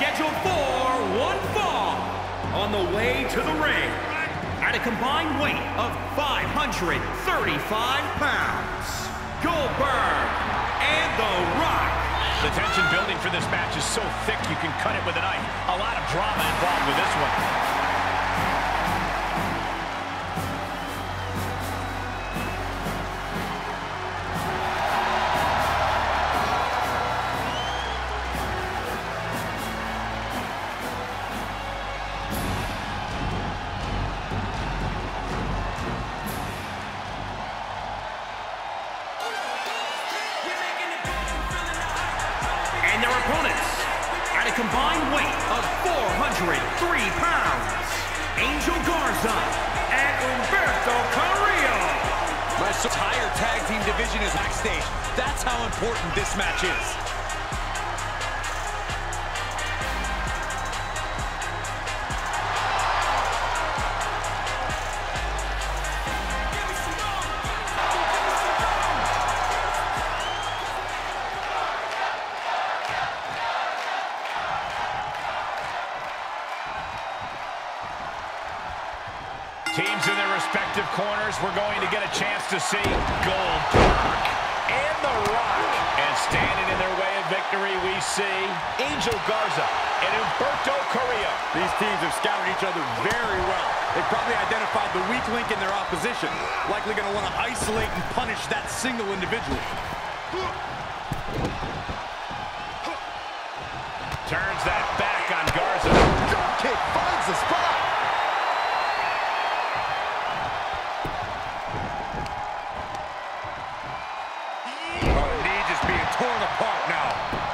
scheduled for one fall. On the way to the ring, at a combined weight of 535 pounds, Goldberg and The Rock. The tension building for this match is so thick you can cut it with a knife. A lot of drama involved with this one. And their opponents, at a combined weight of 403 pounds, Angel Garza and Humberto Carrillo. My entire tag team division is backstage. That's how important this match is. Teams in their respective corners, we're going to get a chance to see Goldberg and The Rock. And standing in their way of victory, we see Angel Garza and Humberto Carrillo. These teams have scouted each other very well. They probably identified the weak link in their opposition. Likely going to want to isolate and punish that single individual. Turns that back on Garza. Drop kick finds the spot. Torn apart now.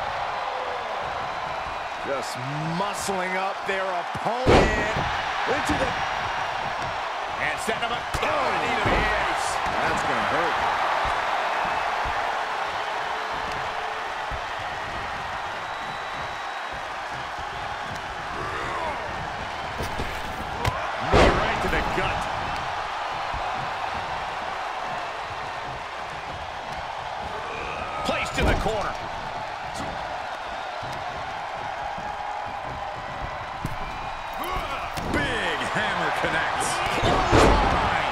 Just muscling up their opponent into the... And setting him up. Oh, knee to the face. That's going to hurt. Knee right to the gut. Placed in the corner. Big hammer connects. Clothesline.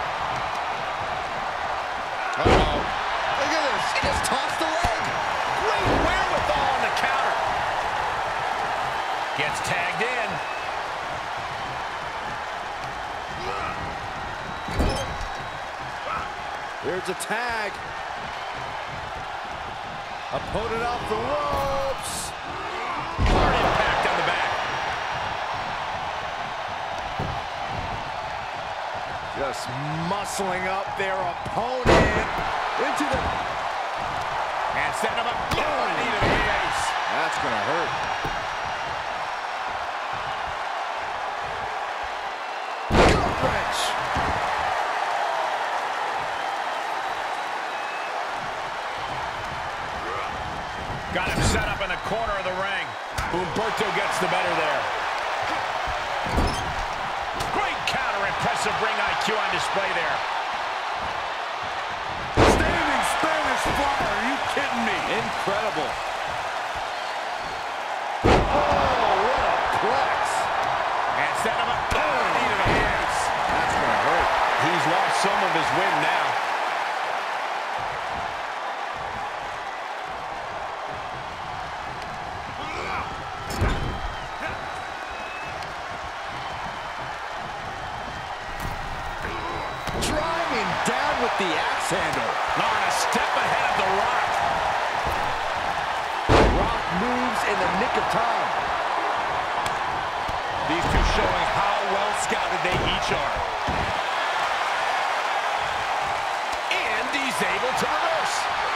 Uh-oh. Look at this. He just tossed the leg. Great wherewithal on the counter. Gets tagged in. There's a tag. Opponent off the ropes. Hard impact on the back. Just muscling up their opponent into the... And setting him up. Oh, knee to the face. That's going to hurt. Gut wrench. Got him set up in the corner of the ring. Humberto gets the better there. Great counter, impressive ring IQ on display there. Standing Spanish fly, are you kidding me? Incredible. Oh, what a plex. And set him up. Oh, knee to the face. That's going to hurt. He's lost some of his wind now. Driving down with the axe handle. On a step ahead of The Rock. Rock moves in the nick of time. These two showing how well scouted they each are. And he's able to reverse.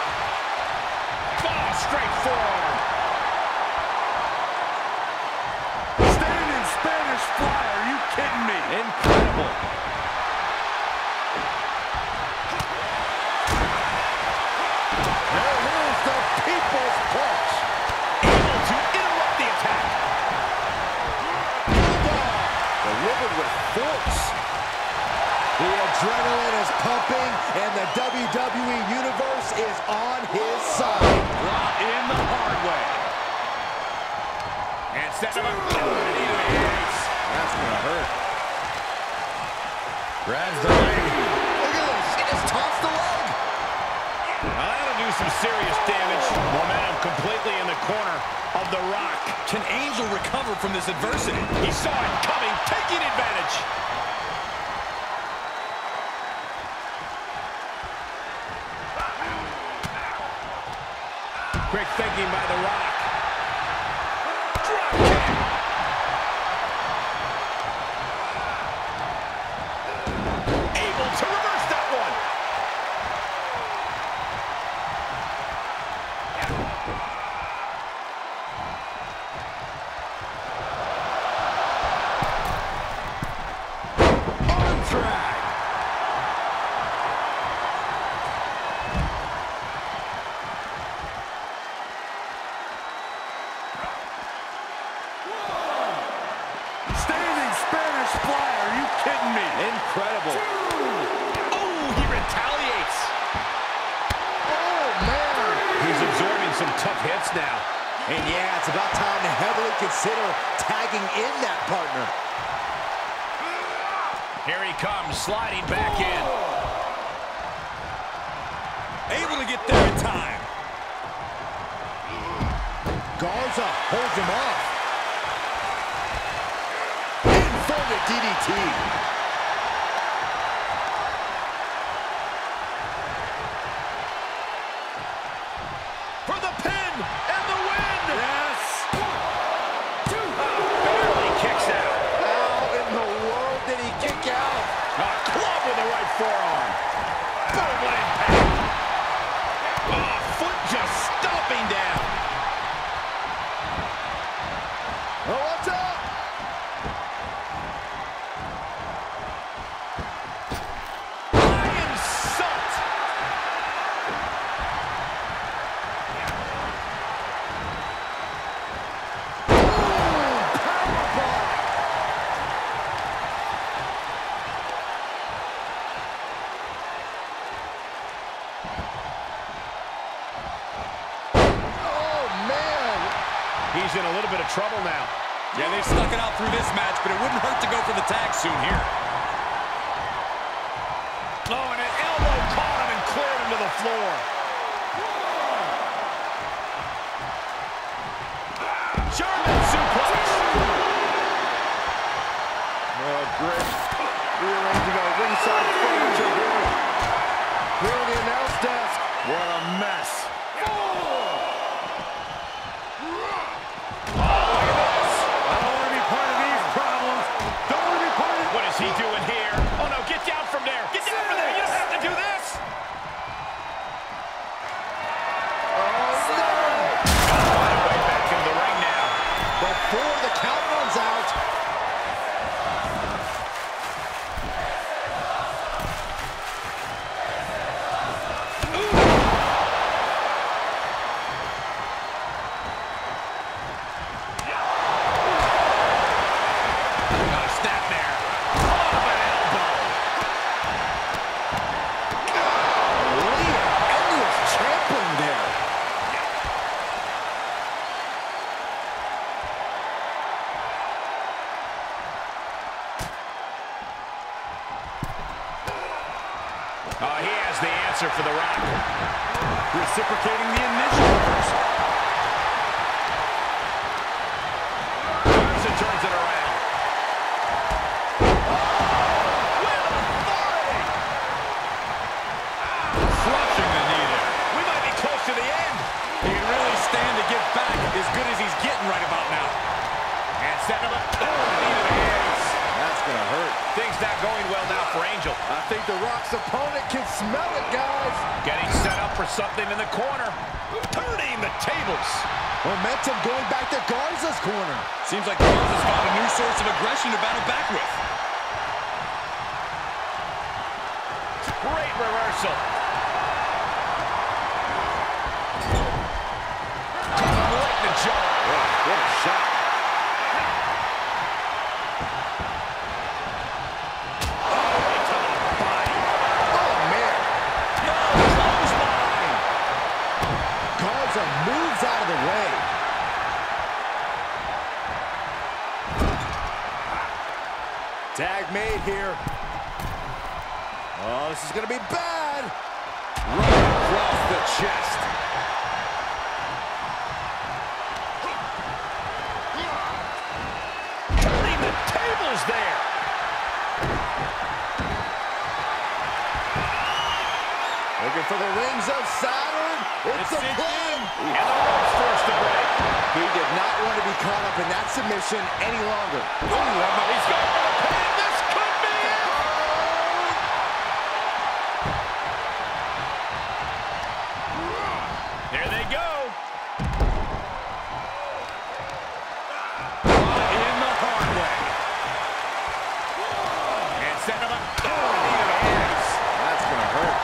Oh, straight forearm. Standing Spanish fly, are you kidding me? Incredible. People's clutch. Able to interrupt the attack. Delivered with force. The adrenaline is pumping, and the WWE Universe is on his side. Brought in the hard way. And set him up. That's going to hurt. Grabs the leg. Look at this. He just tossed the leg. Now that'll do some serious damage. Momentum completely in the corner of The Rock. Can Angel recover from this adversity? He saw it coming, taking advantage. Quick thinking by The Rock. Drop kick. Able to reverse that one. Arm drag. Standing Spanish fly. Are you kidding me? Incredible. Oh, he retaliates. Oh, man. He's absorbing some tough hits now. And yeah, it's about time to heavily consider tagging in that partner. Here he comes, sliding back in. Able to get there in time. Garza holds him off. Inverted DDT. For the pin and the win! Yes. Barely kicks out. How in the world did he kick out? A club with the right forearm. Boom, what impact. Oh, foot just stomping down. Oh, what's up? Lion salt. Oh, man. He's in a little bit of trouble now. Yeah, they've stuck it out through this match, but it wouldn't hurt to go for the tag soon here. Oh, and an elbow caught him and cleared him to the floor. German suplex. Oh, great. Rearranging our ringside furniture here. Here on the announce desk. What a mess. What is he doing here? Oh, no, get down from there. Get down from there. You don't have to do this. Find a way back into the ring now. Before the count runs out. Got a snap there. Caught him an elbow. Golly, endless trampling there. He has the answer for The Rock. Reciprocating the initial reversal. Garza turns it around. With authority. Crushing the knee there. We might be close to the end. He can really stand to get back as good as he's getting right about now. And set him up. Oh, knee to the ace. That's going to hurt. Things not going well now for Angel. I think The Rock's opponent can smell it, guys. Getting set up for something in the corner. Turning the tables. Momentum going back to Garza's corner. Seems like Garza's found a new source of aggression to battle back with. Great reversal. Right in the jaw. What a shot. Right to the body. Oh, man. No, clothesline. Garza moves out of the way. here. Oh, this is going to be bad. Right across the chest. Turning the tables there. Looking for the rings of Saturn. It's a pin. And the rope's forced to break. He did not want to be caught up in that submission any longer. Ooh, he's got a pin. This could be it. There they go. In the hard way. And set him up. Oh, yes. That's going to hurt.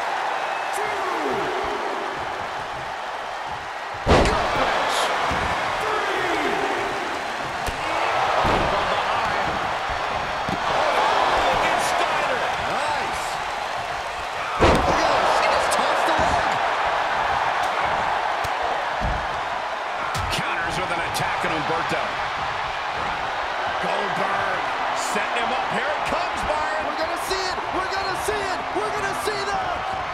Goldberg setting him up. Here it comes, Byron. We're going to see it. We're going to see it. We're going to see that.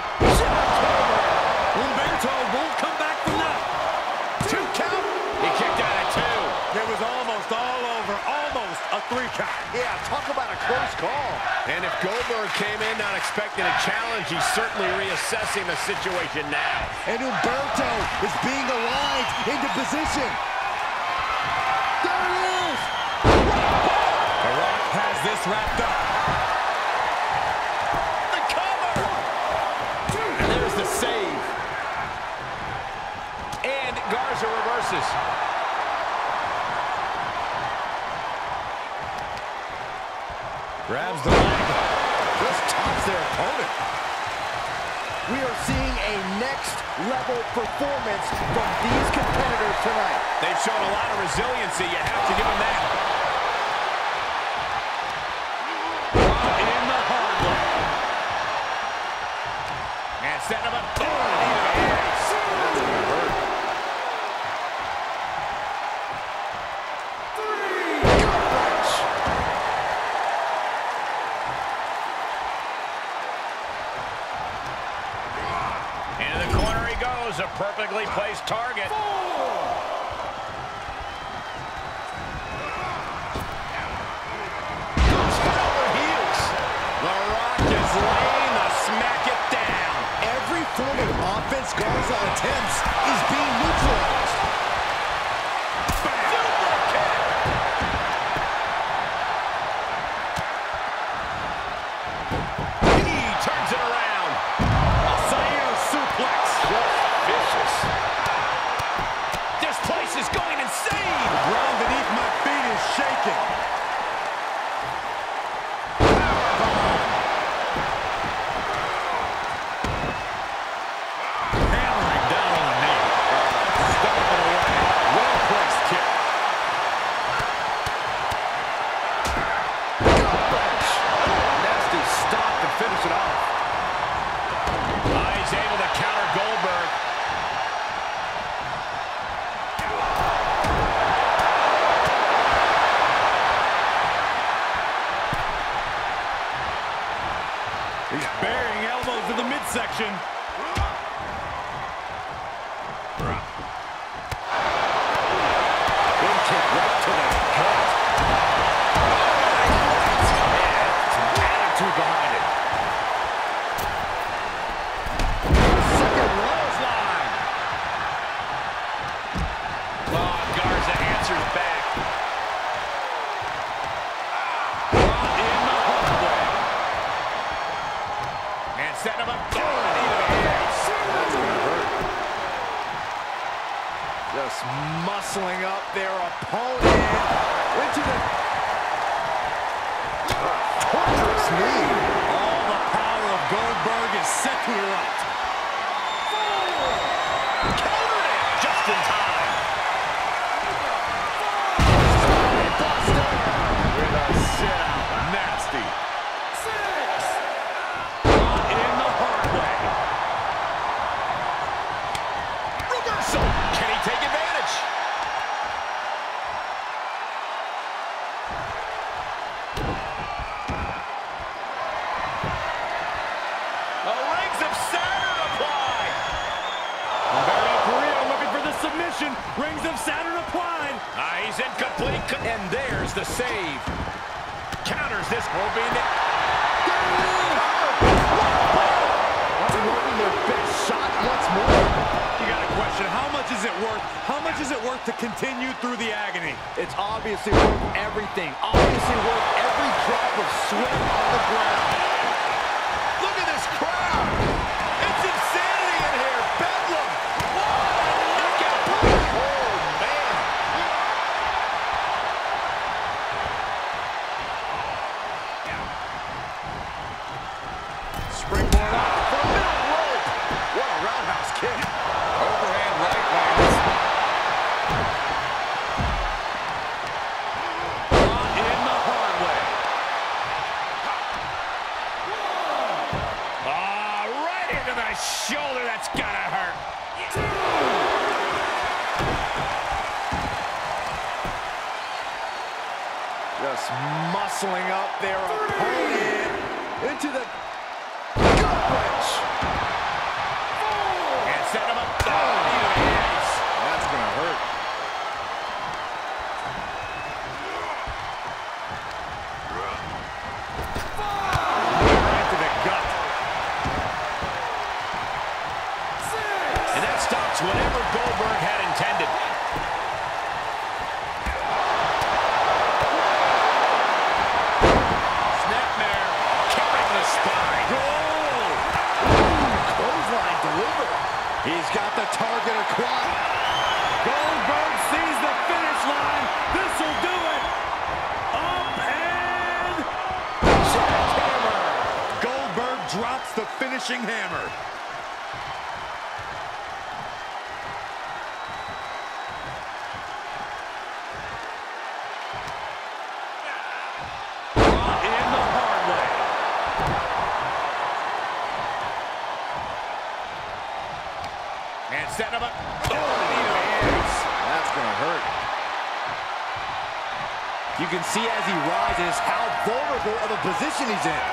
Humberto won't come back from that. 2 count. He kicked out at 2. It was almost all over. Almost a 3 count. Yeah, talk about a close call. And if Goldberg came in not expecting a challenge, he's certainly reassessing the situation now. And Humberto is being aligned into position. There it is. The Rock has this wrapped up. The cover. And there's the save. And Garza reverses. Grabs the leg. Just tops their opponent. We are seeing a next-level performance from these competitors tonight. They've shown a lot of resiliency. You have to give them that. In the hard way. And setting him up. Oh, knee to the face. That's going to hurt. Into the corner he goes. A perfectly placed target. Form of offense Garza attempts is being neutralized. He turns it around. A Sayo suplex. Just vicious. This place is going insane. The ground beneath my feet is shaking. Finish it off. He's able to counter Goldberg. He's burying elbows in the midsection. Big kick right to the gut. Attitude behind it. Setting him up. Oh, knee to the face. That's going to hurt. Just muscling up their opponent into the torturous knee. All the power of Goldberg is set to erupt. Countered it just in time. Buster with a sit-out. Nasty. Can he take advantage? Hoping to... Unloading their best shot once more. You got a question. How much is it worth? How much is it worth to continue through the agony? It's obviously worth everything. Obviously worth every drop of sweat on the ground. Look at this crowd. It's insanity in here. Bedlam. What a knockout. Oh, man. Springboard up for a middle rope. What a roundhouse kick. Overhand right lands. In the hard way. Right into the shoulder. That's gotta hurt. Just muscling up their opponent into the gut wrench. And set him up. Yes. That's gonna hurt. Right to the gut. And that stops whatever Goldberg had intended. Snapmare. Carrying the spine. Clothesline delivered. He's got the target acquired. Goldberg sees the finish line. This will do it. Up and Jackhammer. Goldberg drops the finishing hammer. In the hard way. And setting him up. That's gonna hurt. You can see as he rises how vulnerable of a position he's in.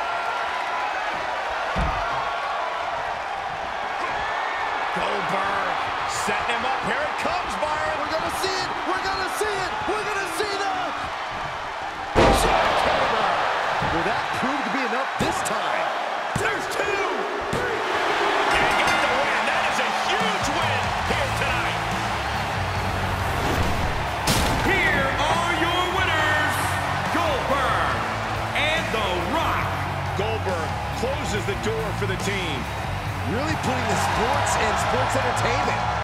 Goldberg setting him up. Here it comes, Byron. We're gonna see it. We're gonna see it. We're gonna see that. Jackhammer. Will that prove to be enough this time? There's two. And he got the win. That is a huge win here tonight. Here are your winners, Goldberg and The Rock. Goldberg closes the door for the team. Really putting the sports and sports entertainment